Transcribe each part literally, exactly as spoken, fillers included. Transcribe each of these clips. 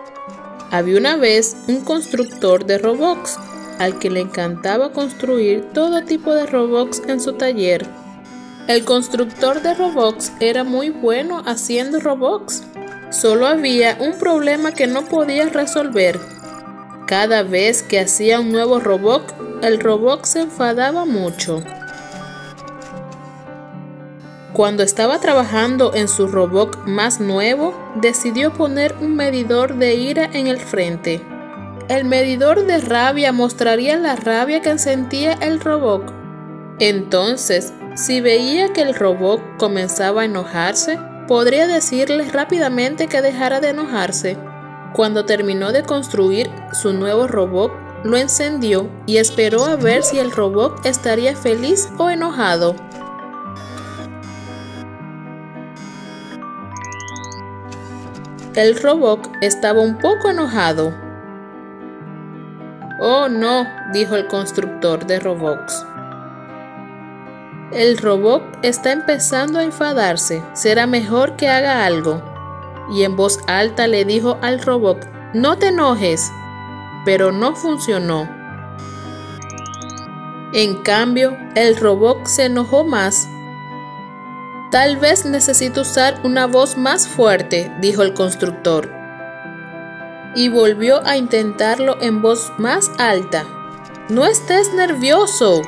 Había una vez un constructor de robots, al que le encantaba construir todo tipo de robots en su taller. El constructor de robots era muy bueno haciendo robots. Solo había un problema que no podía resolver. Cada vez que hacía un nuevo robot, el robot se enfadaba mucho. Cuando estaba trabajando en su robot más nuevo, decidió poner un medidor de ira en el frente. El medidor de rabia mostraría la rabia que sentía el robot. Entonces, si veía que el robot comenzaba a enojarse, podría decirle rápidamente que dejara de enojarse. Cuando terminó de construir su nuevo robot, lo encendió y esperó a ver si el robot estaría feliz o enojado. El robot estaba un poco enojado. «Oh no», dijo el constructor de robots. «El robot está empezando a enfadarse, será mejor que haga algo». Y en voz alta le dijo al robot: «No te enojes», pero no funcionó. En cambio, el robot se enojó más. «Tal vez necesito usar una voz más fuerte», dijo el constructor. Y volvió a intentarlo en voz más alta. «No estés nervioso».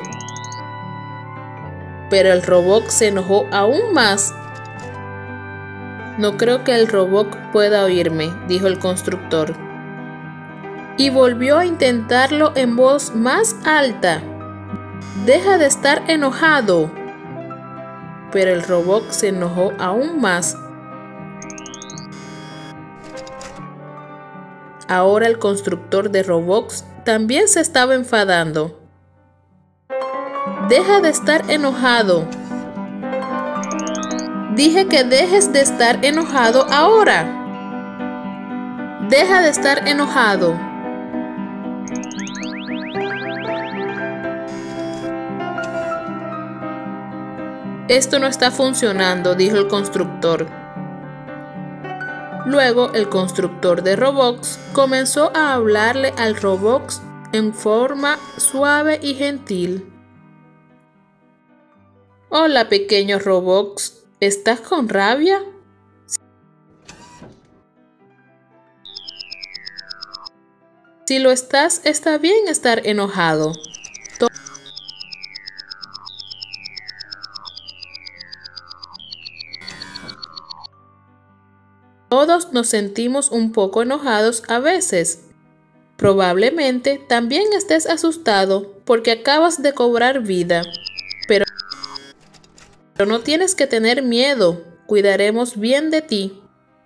Pero el robot se enojó aún más. «No creo que el robot pueda oírme», dijo el constructor. Y volvió a intentarlo en voz más alta. «Deja de estar enojado». Pero el robot se enojó aún más. Ahora el constructor de robots también se estaba enfadando. «Deja de estar enojado». «Dije que dejes de estar enojado ahora». «Deja de estar enojado». «Esto no está funcionando», dijo el constructor. Luego el constructor de robots comenzó a hablarle al robot en forma suave y gentil. «Hola, pequeño robot, ¿estás con rabia?» «Si lo estás, está bien estar enojado. Todos nos sentimos un poco enojados a veces. Probablemente también estés asustado porque acabas de cobrar vida. Pero, pero no tienes que tener miedo, cuidaremos bien de ti».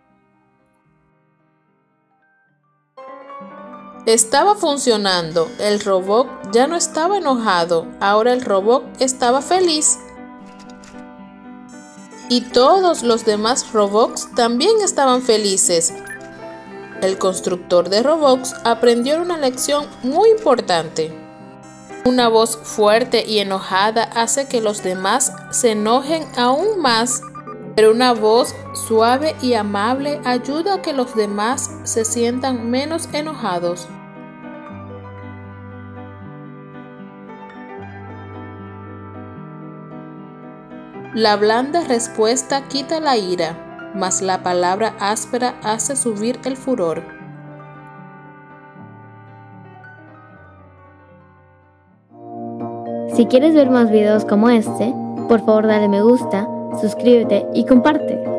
Estaba funcionando. El robot ya no estaba enojado. Ahora el robot estaba feliz. Y todos los demás robots también estaban felices. El constructor de robots aprendió una lección muy importante. Una voz fuerte y enojada hace que los demás se enojen aún más, pero una voz suave y amable ayuda a que los demás se sientan menos enojados. La blanda respuesta quita la ira, mas la palabra áspera hace subir el furor. Si quieres ver más videos como este, por favor dale me gusta, suscríbete y comparte.